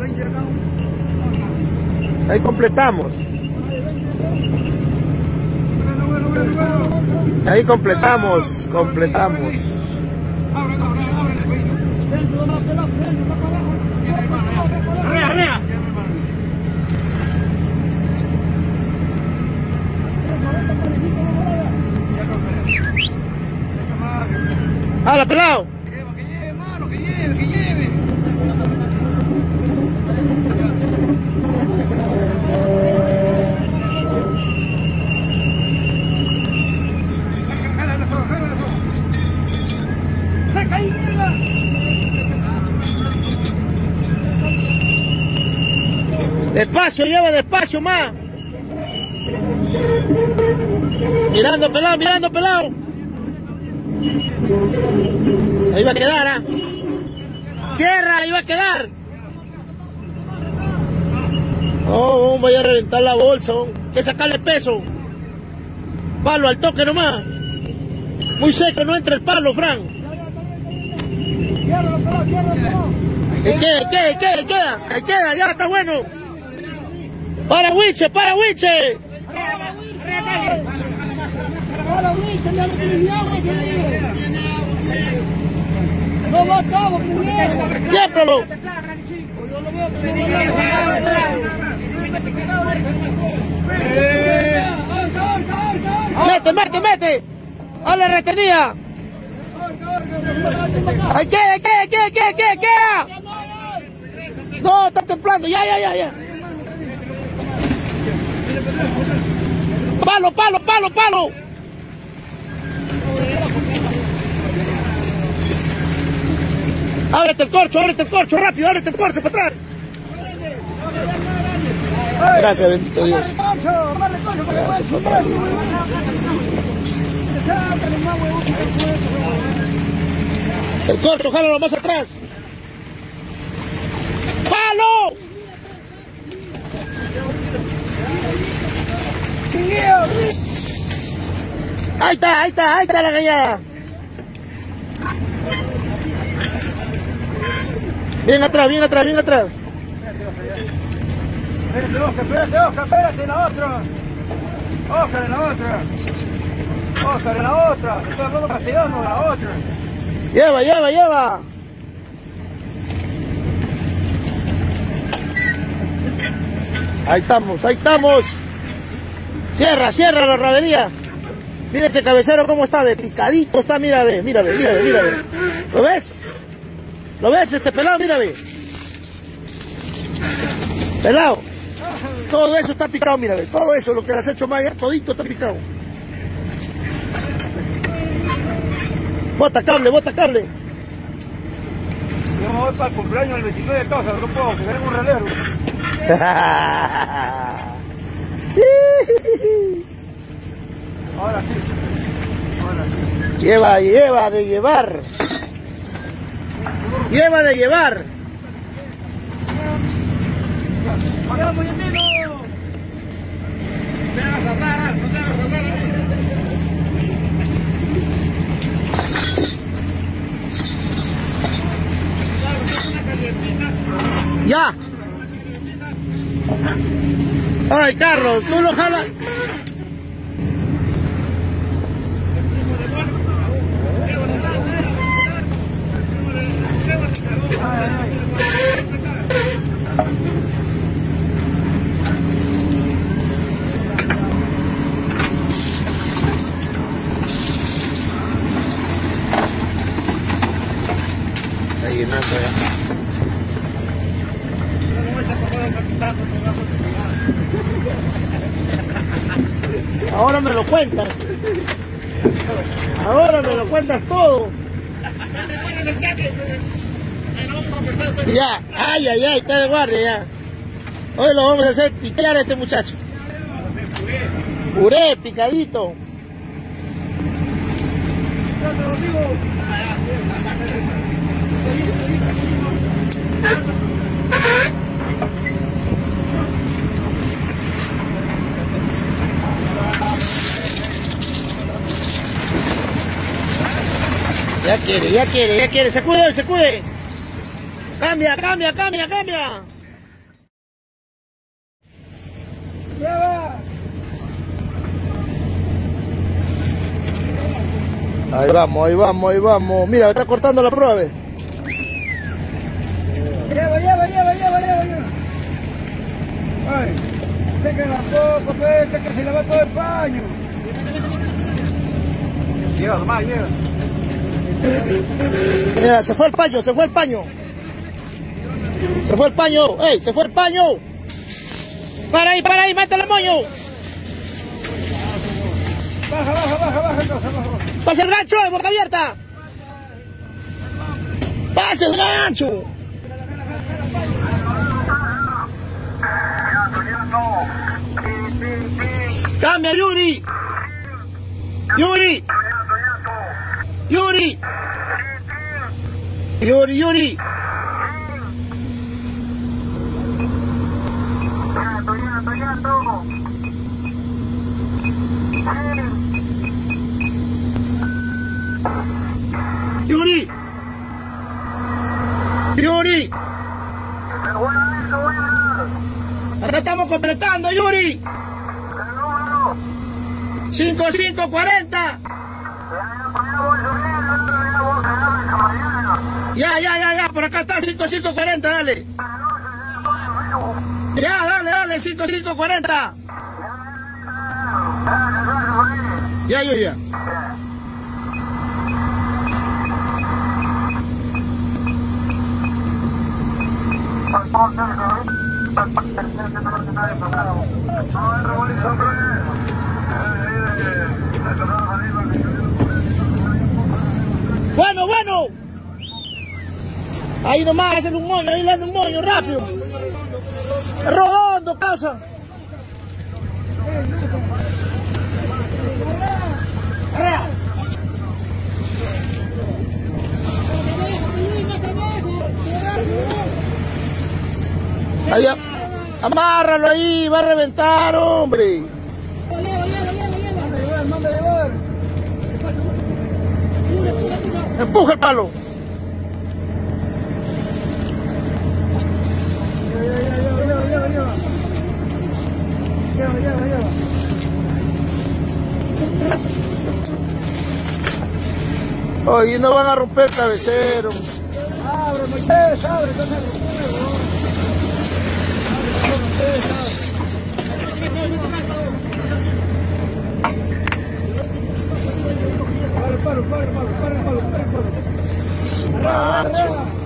Ahí completamos. Ahí completamos. ¡Hala, pelado! Que lleve, mano, que lleve. ¡Saca ahí, mierda! Despacio, lleva despacio más. Mirando pelado. Ahí va a quedar, ¿ah? Cierra, ahí va a quedar. Oh, voy a reventar la bolsa. Hay que sacarle peso. Palo al toque nomás. Muy seco, no entra el palo, Fran. Ahí queda, ya está bueno. Para Wiche. No matamos, ¡Siépralo! ¡Mete! ¡Hazle retenida! ¡Ahí queda! No, está templando, ya. ¡Palo! Ábrete el corcho, rápido, ábrete el corcho, para atrás. Gracias, bendito Dios. Gracias, papá. El corcho, jálalo más atrás. ¡Palo! Ahí está la gallada. Bien atrás. Espérate, Oscar, la otra. Oscar, en la otra. Estoy hablando castellano, de la otra. Lleva. Ahí estamos. Cierra la rabería. Mira ese cabecero cómo está, de picadito está, mira. ¿Lo ves este pelado? Mira, pelado. Todo eso está picado, mira, todo eso, lo que le has hecho más allá, todito está picado. Bota cable. Yo me voy para el cumpleaños el 29 de casa, no puedo, que tengo un relero. Ahora sí. Lleva de llevar. Ya. Ay, Carlos, tú lo jalas. Ahí llenando ya. Ahora me lo cuentas. Todo. Ya, ay, está de guardia ya. Hoy lo vamos a hacer picar a este muchacho. Puré, picadito. Ya quiere, se cuide. Cambia. Ahí vamos, ahí vamos, ahí vamos. Mira, está cortando la prueba. Lleva. Ay, tenga la copa, pues, que se le va todo el paño. Lleva, nomás, lleva. Mira, se fue el paño, se fue el paño. Se fue el paño, ¡ey! Se fue el paño. Para ahí, mátale el moño. Baja. Pasa el gancho, boca abierta. Pasa el gancho. Cambia, Yuri. Yuri. Yuri. Ahora estamos completando, Yuri. 5540. Ya, por acá está 5540, dale. Ya, dale, 5540. Ya. Bueno. Ahí nomás hacen un moño, ahí le dan un moño rápido. Rodando, casa. Ahí, amárralo ahí, va a reventar, hombre. Empuja el palo. Lleva. Oye, no van a romper el cabecero. Abre, Moisés, abre, Para.